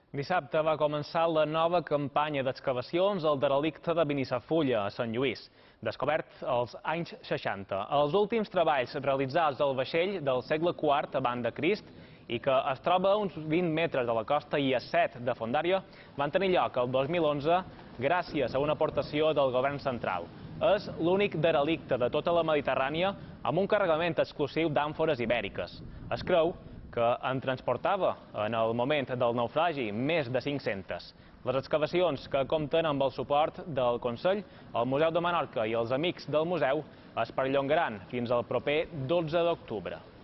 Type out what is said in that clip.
Dissabte va començar la nova campanya d'excavacions al derelicte de Binissafulla, a Sant Lluís, descobert als anys 60. Els últims treballs realitzats al vaixell del segle IV abans de Crist i que es troba a uns 20 metres de la costa i a 7 de fondària van tenir lloc el 2011 gràcies a una aportació del govern central. És l'únic derelicte de tota la Mediterrània amb un carregament exclusiu d'àmfores ibèriques. Es creu que en transportava en el moment del naufragi més de 500. Les excavacions que compten amb el suport del Consell, el Museu de Menorca i els amics del museu es perllongaran fins al proper 12 d'octubre.